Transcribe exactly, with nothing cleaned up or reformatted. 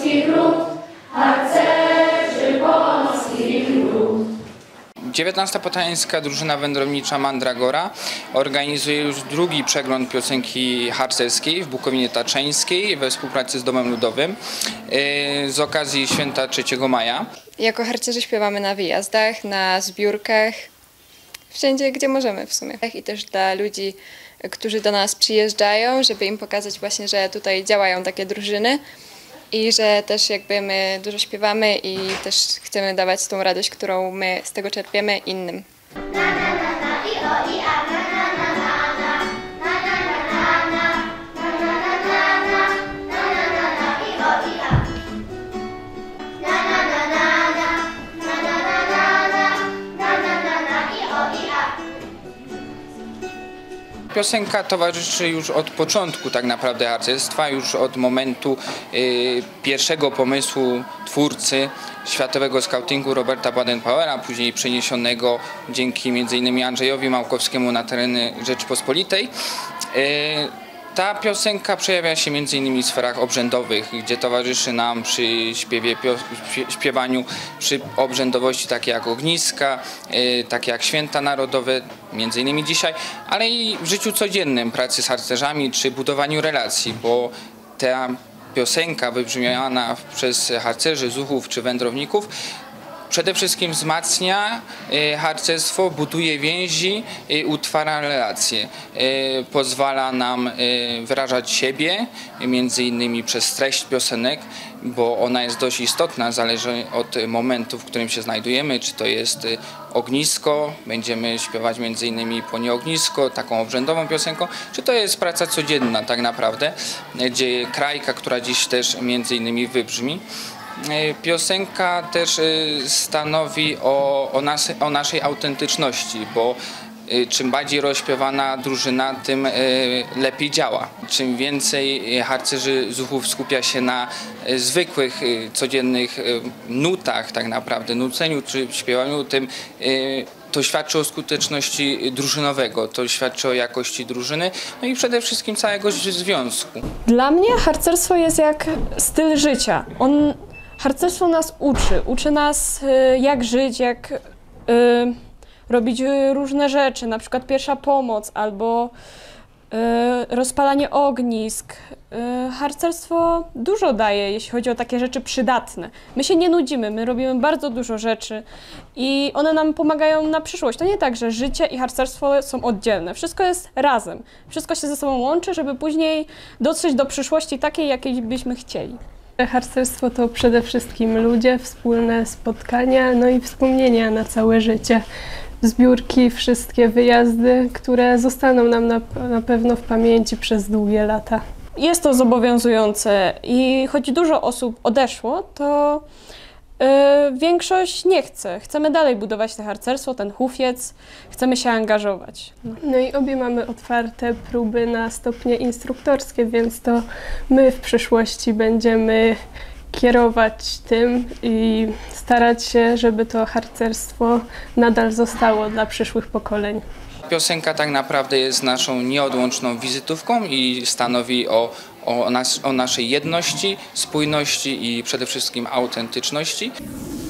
pomorskich lud, harcerzy pomorskich lud. dziewiętnasta Poznańska Drużyna Wędrownicza Mandragora organizuje już drugi przegląd piosenki harcerskiej w Bukowinie Taczeńskiej we współpracy z Domem Ludowym z okazji święta trzeciego maja. Jako harcerzy śpiewamy na wyjazdach, na zbiórkach, wszędzie gdzie możemy w sumie. I też dla ludzi, którzy do nas przyjeżdżają, żeby im pokazać właśnie, że tutaj działają takie drużyny i że też jakby my dużo śpiewamy i też chcemy dawać tą radość, którą my z tego czerpiemy innym. Piosenka towarzyszy już od początku tak naprawdę harcerstwa, już od momentu y, pierwszego pomysłu twórcy światowego skautingu Roberta Baden-Powella, później przeniesionego dzięki między innymi Andrzejowi Małkowskiemu na tereny Rzeczypospolitej. Y, Ta piosenka przejawia się między innymi w sferach obrzędowych, gdzie towarzyszy nam przy śpiewie, śpiewaniu przy obrzędowości takie jak ogniska, yy, takie jak święta narodowe, między innymi dzisiaj, ale i w życiu codziennym, pracy z harcerzami czy budowaniu relacji, bo ta piosenka wybrzmiana przez harcerzy, zuchów czy wędrowników przede wszystkim wzmacnia harcerstwo, buduje więzi, utwara relacje. Pozwala nam wyrażać siebie, między innymi przez treść piosenek, bo ona jest dość istotna, zależy od momentu, w którym się znajdujemy, czy to jest ognisko, będziemy śpiewać między innymi Płonie ognisko, taką obrzędową piosenką, czy to jest praca codzienna tak naprawdę, gdzie krajka, która dziś też między innymi wybrzmi. Piosenka też stanowi o, o, nas, o naszej autentyczności, bo czym bardziej rozśpiewana drużyna, tym lepiej działa. Czym więcej harcerzy zuchów skupia się na zwykłych, codziennych nutach, tak naprawdę nuceniu czy śpiewaniu, tym to świadczy o skuteczności drużynowego, to świadczy o jakości drużyny, no i przede wszystkim całego związku. Dla mnie harcerstwo jest jak styl życia. On Harcerstwo nas uczy, uczy nas jak żyć, jak y, robić różne rzeczy, na przykład pierwsza pomoc albo y, rozpalanie ognisk. Y, harcerstwo dużo daje, jeśli chodzi o takie rzeczy przydatne. My się nie nudzimy, my robimy bardzo dużo rzeczy i one nam pomagają na przyszłość. To nie tak, że życie i harcerstwo są oddzielne, wszystko jest razem, wszystko się ze sobą łączy, żeby później dotrzeć do przyszłości takiej, jakiej byśmy chcieli. Harcerstwo to przede wszystkim ludzie, wspólne spotkania, no i wspomnienia na całe życie. Zbiórki, wszystkie wyjazdy, które zostaną nam na, na pewno w pamięci przez długie lata. Jest to zobowiązujące i choć dużo osób odeszło, to yy, większość nie chce. Chcemy dalej budować to harcerstwo, ten hufiec, chcemy się angażować. No. no i obie mamy otwarte próby na stopnie instruktorskie, więc to my w przyszłości będziemy kierować tym i starać się, żeby to harcerstwo nadal zostało dla przyszłych pokoleń. Piosenka tak naprawdę jest naszą nieodłączną wizytówką i stanowi o, o, nas, o naszej jedności, spójności i przede wszystkim autentyczności.